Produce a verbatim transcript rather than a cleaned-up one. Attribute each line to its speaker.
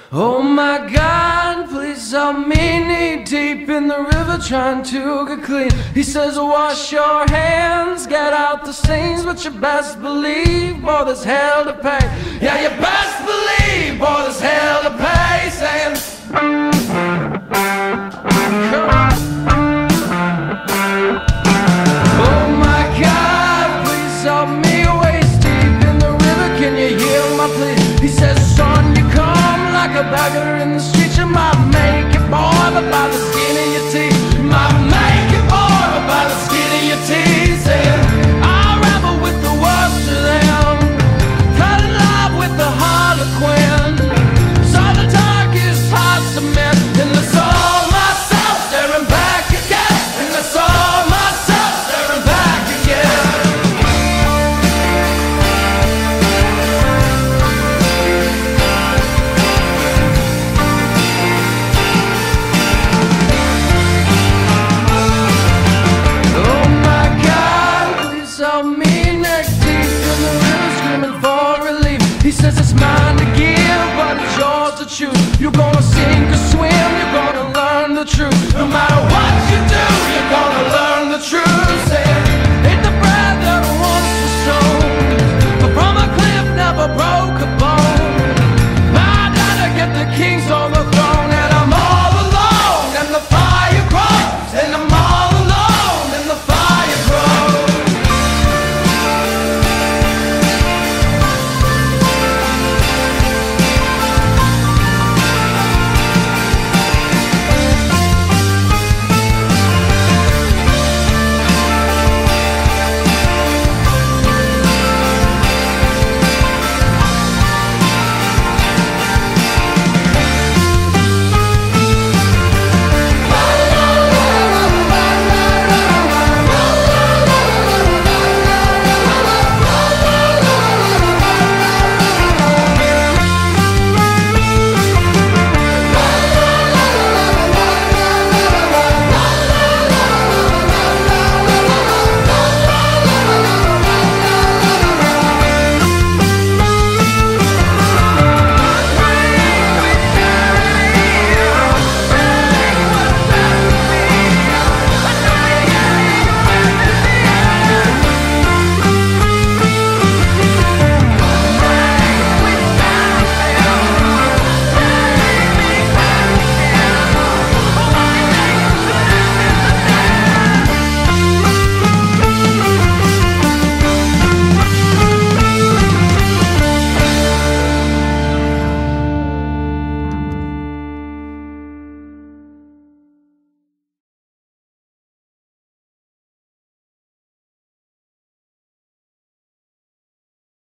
Speaker 1: Oh my God, please help me, knee deep in the river trying to get clean. He says wash your hands, get out the stains, but you best believe, boy, there's hell to pay. Yeah, you best believe, boy, there's hell to pay. Saying oh my God, please help me, waist deep in the river, can you hear my plea? He says son, you come like a beggar in the street.